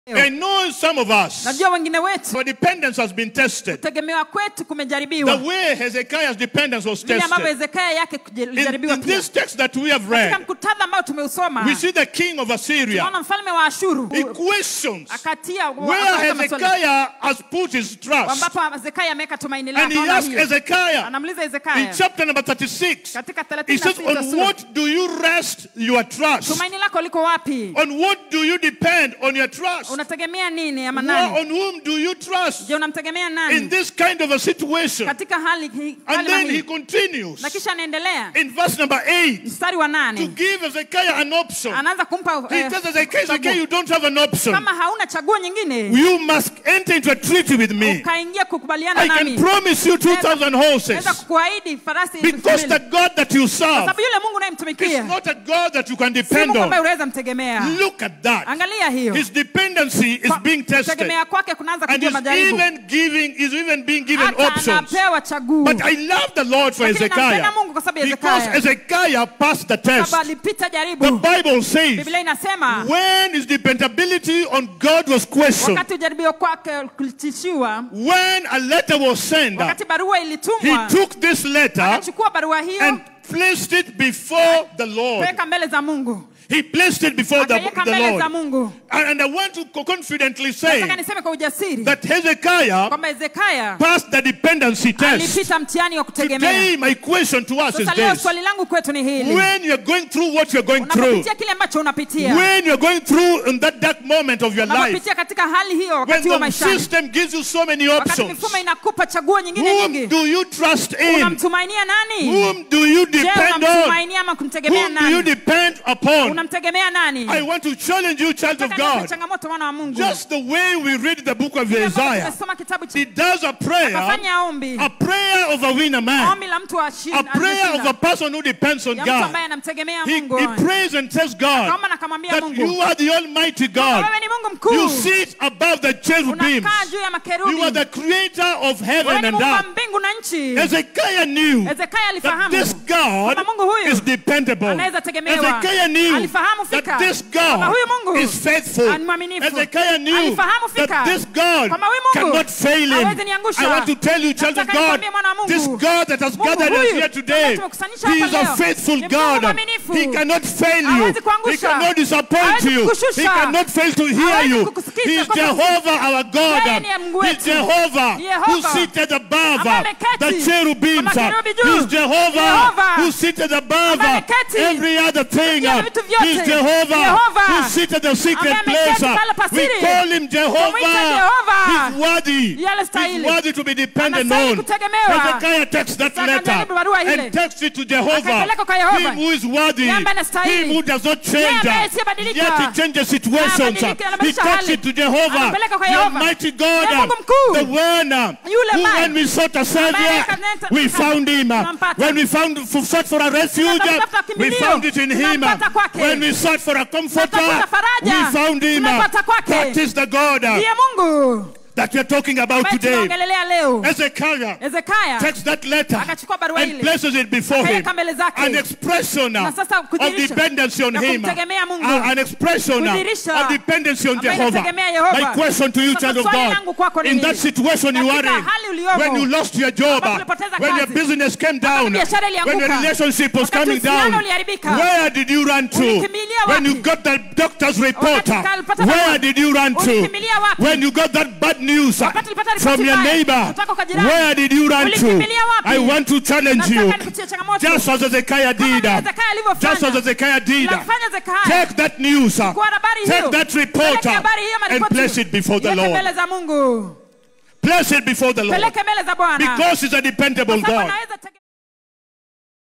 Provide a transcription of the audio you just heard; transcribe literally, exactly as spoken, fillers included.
I know some of us, Najua wengine wetu, our dependence has been tested. kutegemewa kwetu kumejaribiwa. The way Hezekiah's dependence was Vile ambavyo tested. Hezekiah yake In, kulijaribiwa in pia. this text that we have Katika read, mkutano ambao tumeusoma, we see the king of Assyria. tunaona mfalme wa Ashuru He questions akatia where akaweka maswali, Hezekiah has put his trust. ambapo Hezekiah ameweka tumaini And he lake. asked Hezekiah Anamuuliza in Hezekiah chapter number thirty-six, katika he thelathini na says, sita on sura, what do you rest your trust? tumaini lako liko wapi? On what do you depend on your trust? Unategemea nini ama Well, nani? on whom do you trust Je, unamtegemea in nani this kind of a situation? katika hali hii? And hali then he hii. continues Na kisha anaendelea in verse number eight mstari wa to nane, give Hezekiah an option. anaanza kumpa He eh, tells Hezekiah, Hezekiah, chaguo. you don't have an option. Kama hauna chaguo nyingine, You must enter into a treaty with me. ukaingia kukubaliana I can nami, promise you two thousand horses. naweza kukuahidi farasi elfu Because mbili. the God that you Kwa serve sababu yule Mungu is unayemtumikia not a God that you can si depend Mungu on. ambaye unaweza mtegemea. Look at that. Angalia hiyo. His dependency is being tested. Kutegemea kwake kunaanza And kujua is majaribu. even giving, is even being given Hata options. anapewa chaguo. But I love the Lord for Lakini nampenda Hezekiah. Mungu kwa sababu ya Because Hezekiah. Hezekiah passed the test. Sababu alipita jaribu. The Bible says, Biblia inasema when his dependability on God was questioned, wakati ujaribio kwake kulitishiwa, when a letter was sent, wakati barua he ilitumwa, took this letter akachukua barua hiyo and placed it before the Lord. kuweka mbele za Mungu. He placed it before the, Akaiweka the mbele za Lord. Mungu. And, and I want to confidently say Nataka niseme kwa ujasiri that Hezekiah kwamba Hezekiah passed the dependency test. alipita mtihani wa kutegemea. Today, my question to us is Sasa leo this. swali langu kwetu ni hili. When you're going through what you're going through, Unapopitia kile ambacho unapitia, when you're going through in that dark moment of your life, unapopitia katika hali hiyo when wakati wa the maishani, system gives you so many wakati options, mifumo inakupa chaguo nyingine whom nyingi, do you trust in? unamtumainia nani? Whom do you Je, depend on? unamtumainia ama kumtegemea Whom do you nani? depend upon? Unamtegemea nani? I want to challenge you, child of Nataka nipe God. changamoto wana wa Mungu. Just the way we read the book of Vile ambavyo Isaiah, tumesoma kitabu cha he does a prayer, akafanya ombi. a prayer of a winner man, Ombi la mtu wa shi- a prayer of a aliyeshinda. person who depends on Ya mtu God. ambaye anamtegemea He, Mungu. he prays and tells God Akaomba na akamwambia that Mungu, you are the Almighty God. wewe ni Mungu mkuu. You sit above the cherubims. Unakaa juu ya makerubi. You are the creator of Wewe heaven ni and Mungu wa earth. mbingu na nchi. Hezekiah knew Hezekiah that alifahamu this God kwamba Mungu huyu is dependable. anaweza tegemewa. Hezekiah knew Alifahamu that fika this kwamba God huyu Mungu is faithful. ni mwaminifu. Hezekiah knew Alifahamu fika that this God kwamba huyu Mungu cannot fail him. hawezi niangusha. I want to tell you, child of Nataka God, nikwambie mwana wa Mungu, this God that has Mungu gathered us huyu here today, ambaye tumekusanyisha He hapa is a leo, faithful ni Mungu God. mwaminifu. He cannot fail you. Hawezi He kuangusha. cannot disappoint Hawezi you. kukushusha. He cannot fail to hear Hawezi you. kukusikiza He is kwa Jehovah our God. Yeye ni Mungu He is wetu. Jehovah Yehova. who seated above Ambaye ameketi. the cherubims. Kwa makerubi juu. He is Jehovah Yehova. who seated above Ambaye ameketi. every other thing. Juu ya vitu vyote. He is Jehovah Yehova. who seated the secret Ambaye place. ameketi pale We pasiri. call him Jehovah. Tumwite Jehova. He's worthy. Yeye He's anastahili. worthy to be dependent Anastahili on. kutegemewa. Hezekiah takes that Sasa letter akajaribu barua ile. and takes it to Jehovah. Akaipeleka kwa Yehova. Him who is worthy. Yeye ambaye anastahili. Him who does not Yeye change. ambaye asiyebadilika. Yet he changes situations. Anabadilika, He anabadilisha takes hali. it to Jehovah. Anapeleka kwa The Yehova. Almighty God. Yeye Mungu mkuu. The one Yule who ambaye when we sought a Savior, ambaye akaneta- we found him. tunampata. When we found sought for a refuge, Tunatafuta we kimbilio. found it in him. Tunampata kwake. When we sought for a comforter, Tunatafuta faraja. we found him. Tunapata kwake. That is the God Ndiye Mungu that we are talking about ambaye today. tunaongelelea leo. Hezekiah Hezekiah takes that letter akachukua barua and ile. places it before him. Akaweka mbele zake. An expression Na of sasa kudhihirisha dependency on na him. kumtegemea Mungu. Uh, An expression Kudhihirisha of dependency on ambaye Jehovah. inategemea Yehova. My question to you, Sasa child of swali God, langu kwako ni in hili. that situation you are Katika in, hali uliyomo, when you lost your job, ambapo ulipoteza when your kazi, business came down, biashara ilianguka, when your relationship was wakati coming uhusiano down, uliharibika, where did you run to? ulikimbilia When you wapi? got the doctor's report, Wakati ulipata where barua, did you run to? ulikimbilia wapi? When you got that bad news Wakati ulipata ripoti from your mbaya neighbor, kutoka kwa jirani, where did you run to? ulikimbilia wapi? I want to challenge you. Nataka nikutie changamoto. Just as Hezekiah Kama did. vile Hezekiah alivyofanya. Just as Hezekiah did. Unafanya Hezekiah. Take that news. Chukua habari hiyo. Take that report Peleka habari hiyo, and maripoti. place it before the Iweke Lord. mbele za Mungu. Place it before the Lord. Peleke mbele za Bwana. Because he's a dependable Kwa sababu God. anaweza